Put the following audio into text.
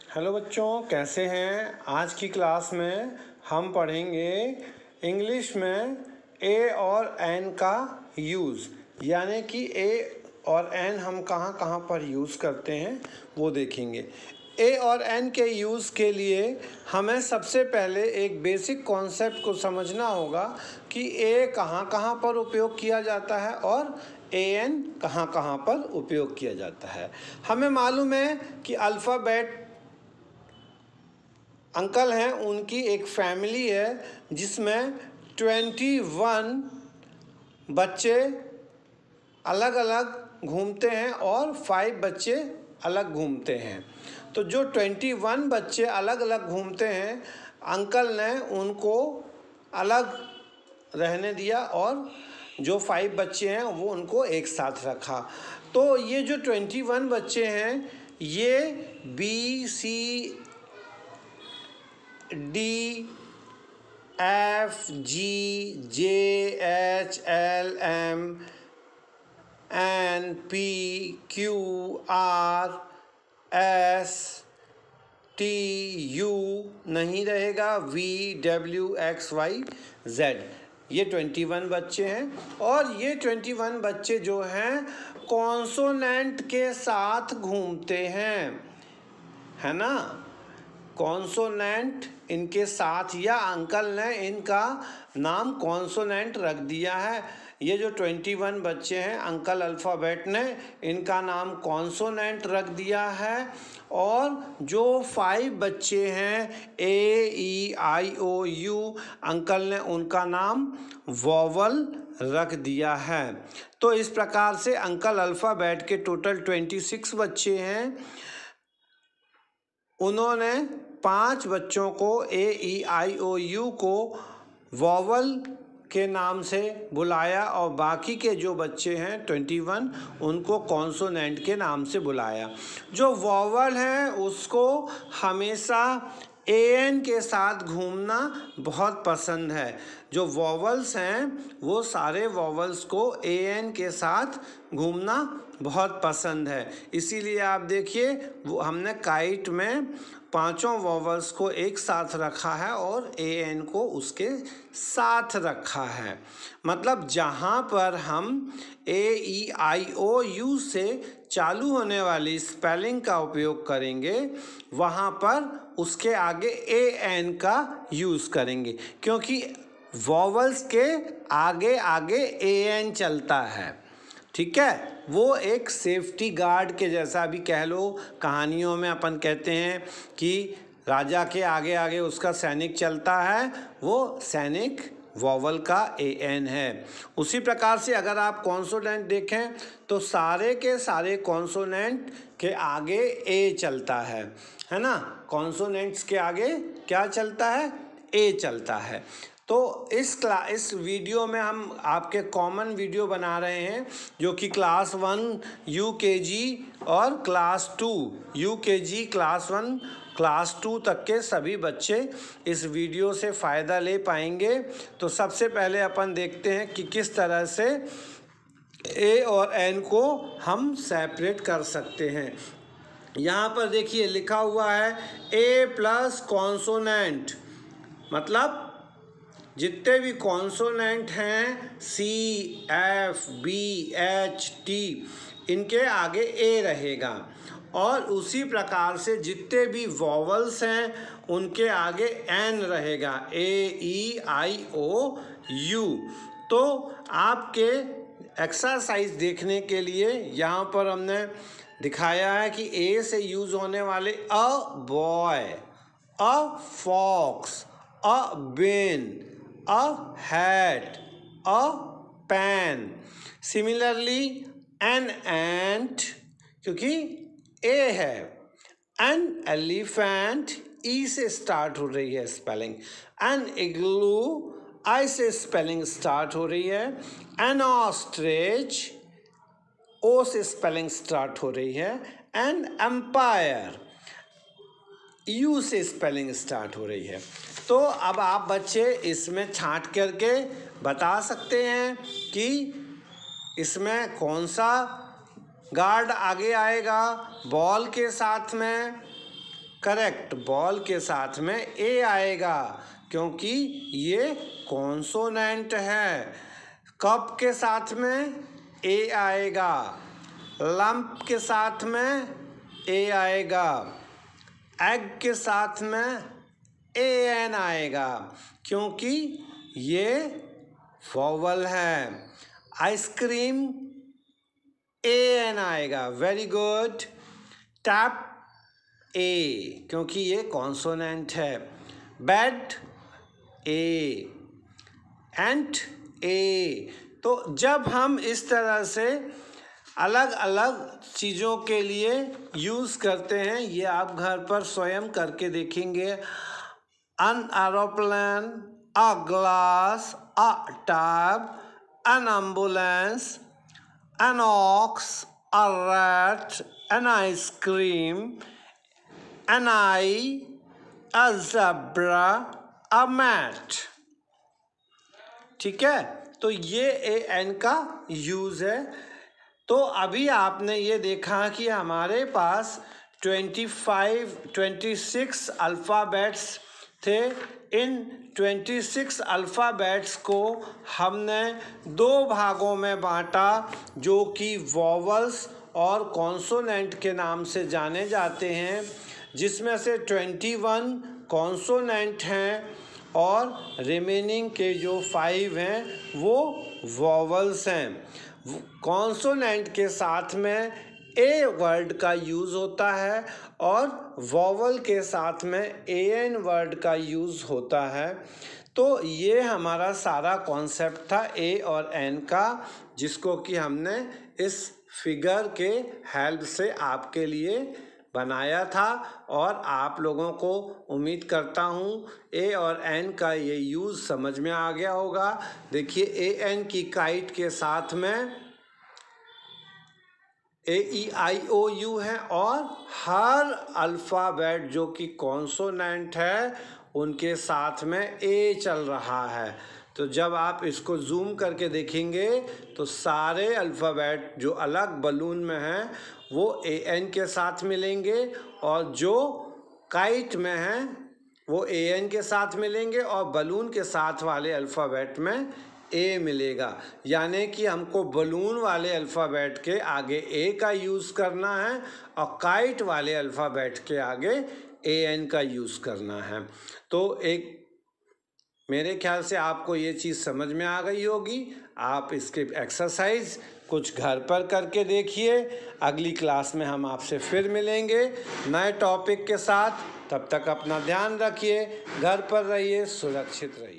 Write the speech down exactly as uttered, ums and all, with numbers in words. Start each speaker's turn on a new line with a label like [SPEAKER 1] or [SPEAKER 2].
[SPEAKER 1] Hello बच्चों, कैसे हैं। आज की क्लास में हम पढ़ेंगे इंग्लिश में ए और एन का यूज़, यानी कि ए और एन हम कहाँ कहाँ पर यूज़ करते हैं वो देखेंगे। ए और एन के यूज़ के लिए हमें सबसे पहले एक बेसिक कॉन्सेप्ट को समझना होगा कि ए कहाँ कहाँ पर उपयोग किया जाता है और ए एन कहाँ कहाँ पर उपयोग किया जाता है। हमें मालूम है कि अल्फ़ाबेट अंकल हैं, उनकी एक फैमिली है जिसमें ट्वेंटी वन बच्चे अलग अलग घूमते हैं और फाइव बच्चे अलग घूमते हैं। तो जो ट्वेंटी वन बच्चे अलग अलग घूमते हैं, अंकल ने उनको अलग रहने दिया और जो फाइव बच्चे हैं वो उनको एक साथ रखा। तो ये जो ट्वेंटी वन बच्चे हैं ये B C D F G J H L M N P Q R S T U नहीं रहेगा, V W X Y Z. ये ट्वेंटी वन बच्चे हैं और ये ट्वेंटी वन बच्चे जो हैं कॉन्सोनेंट के साथ घूमते हैं, है ना। कॉन्सोनेंट इनके साथ, या अंकल ने इनका नाम कॉन्सोनेंट रख दिया है। ये जो ट्वेंटी वन बच्चे हैं, अंकल अल्फ़ाबेट ने इनका नाम कॉन्सोनेंट रख दिया है। और जो फाइव बच्चे हैं ए ई आई ओ यू, अंकल ने उनका नाम वॉवल रख दिया है। तो इस प्रकार से अंकल अल्फ़ाबेट के टोटल ट्वेंटी सिक्स बच्चे हैं। उन्होंने पांच बच्चों को ए ई आई ओ यू को वॉवल के नाम से बुलाया और बाकी के जो बच्चे हैं ट्वेंटी वन उनको कॉन्सोनेंट के नाम से बुलाया। जो वॉवल है उसको हमेशा ए एन के साथ घूमना बहुत पसंद है। जो वॉवल्स हैं वो सारे वॉवल्स को ए एन के साथ घूमना बहुत पसंद है। इसीलिए आप देखिए वो हमने काइट में पांचों वॉवल्स को एक साथ रखा है और ए एन को उसके साथ रखा है। मतलब जहाँ पर हम ए ई आई ओ यू से चालू होने वाली स्पेलिंग का उपयोग करेंगे वहाँ पर उसके आगे ए एन का यूज़ करेंगे, क्योंकि वॉवल्स के आगे आगे ए एन चलता है। ठीक है, वो एक सेफ्टी गार्ड के जैसा भी कह लो। कहानियों में अपन कहते हैं कि राजा के आगे आगे उसका सैनिक चलता है, वो सैनिक वॉवल का ए एन है। उसी प्रकार से अगर आप कॉन्सोनेंट देखें तो सारे के सारे कॉन्सोनेंट के आगे ए चलता है, है ना। कॉन्सोनेंट्स के आगे क्या चलता है? ए चलता है। तो इस क्ला इस वीडियो में हम आपके कॉमन वीडियो बना रहे हैं जो कि क्लास वन यू के जी और class two U K G class one class two तक के सभी बच्चे इस वीडियो से फ़ायदा ले पाएंगे। तो सबसे पहले अपन देखते हैं कि किस तरह से ए और एन को हम सेपरेट कर सकते हैं। यहाँ पर देखिए लिखा हुआ है ए प्लस कॉन्सोनेंट, मतलब जितने भी कॉन्सोनेंट हैं C F B H T, इनके आगे ए रहेगा। और उसी प्रकार से जितने भी वॉवल्स हैं उनके आगे एन रहेगा, ए ई आई ओ यू। तो आपके एक्सरसाइज देखने के लिए यहाँ पर हमने दिखाया है कि ए से यूज़ होने वाले a boy, a fox, a pen, a hat, a pen. Similarly, an ant, क्योंकि ए है। an elephant, ई से स्टार्ट हो रही है स्पेलिंग। an igloo, आई से स्पेलिंग स्टार्ट हो रही है। an ostrich, ओ से स्पेलिंग स्टार्ट हो रही है। an empire, यू से स्पेलिंग स्टार्ट हो रही है। तो अब आप बच्चे इसमें छांट करके बता सकते हैं कि इसमें कौन सा गार्ड आगे आएगा बॉल के साथ में, करेक्ट, बॉल के साथ में ए आएगा क्योंकि ये कॉन्सोनेंट है। कप के साथ में ए आएगा, लंप के साथ में ए आएगा, एग के साथ में ए एन आएगा क्योंकि ये वॉवल है। आइसक्रीम ए एन आएगा, वेरी गुड। टैप ए क्योंकि ये कॉन्सोनेंट है। Bed A, ant A. तो जब हम इस तरह से अलग अलग चीज़ों के लिए यूज़ करते हैं, ये आप घर पर स्वयं करके देखेंगे। an aeroplane, a glass, a tap, an ambulance, an ox, a rat, an ice cream, an eye, a zebra, a mat। ठीक है, तो ये ए एन का यूज़ है। तो अभी आपने ये देखा कि हमारे पास पच्चीस, छब्बीस अल्फ़ाबेट्स थे। इन छब्बीस अल्फ़ाबेट्स को हमने दो भागों में बांटा जो कि वॉवल्स और कॉन्सोनेंट के नाम से जाने जाते हैं, जिसमें से इक्कीस कॉन्सोनेंट हैं और रिमेनिंग के जो फाइव हैं वो वॉवल्स हैं। कॉन्सोनेंट के साथ में ए वर्ड का यूज़ होता है और वॉवल के साथ में ए एन वर्ड का यूज़ होता है। तो ये हमारा सारा कॉन्सेप्ट था ए और एन का, जिसको कि हमने इस फिगर के हेल्प से आपके लिए बनाया था और आप लोगों को उम्मीद करता हूँ ए और एन का ये यूज़ समझ में आ गया होगा। देखिए ए एन की काइट के साथ में ए ई आई ओ यू है और हर अल्फ़ाबेट जो कि कॉन्सोनेंट है उनके साथ में ए चल रहा है। तो जब आप इसको जूम करके देखेंगे तो सारे अल्फ़ाबेट जो अलग बलून में हैं वो ए एन के साथ मिलेंगे और जो काइट में हैं वो ए एन के साथ मिलेंगे और बलून के साथ वाले अल्फ़ाबेट में ए मिलेगा। यानी कि हमको बलून वाले अल्फ़ाबेट के आगे ए का यूज़ करना है और काइट वाले अल्फ़ाबेट के आगे ए एन का यूज़ करना है। तो एक मेरे ख्याल से आपको ये चीज़ समझ में आ गई होगी। आप इसके एक्सरसाइज कुछ घर पर करके देखिए। अगली क्लास में हम आपसे फिर मिलेंगे नए टॉपिक के साथ। तब तक अपना ध्यान रखिए, घर पर रहिए, सुरक्षित रहिए।